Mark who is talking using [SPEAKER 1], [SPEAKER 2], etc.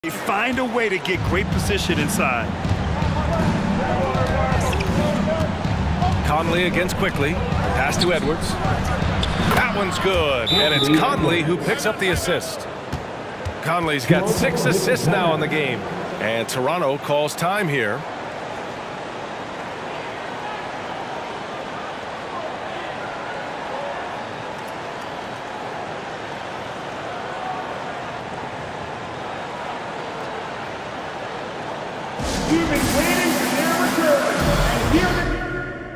[SPEAKER 1] They find a way to get great position inside.
[SPEAKER 2] Conley against Quickly. Pass to Edwards. That one's good. And it's Conley who picks up the assist. Conley's got 6 assists now in the game. And Toronto calls time here.
[SPEAKER 3] You've been waiting for their return. And here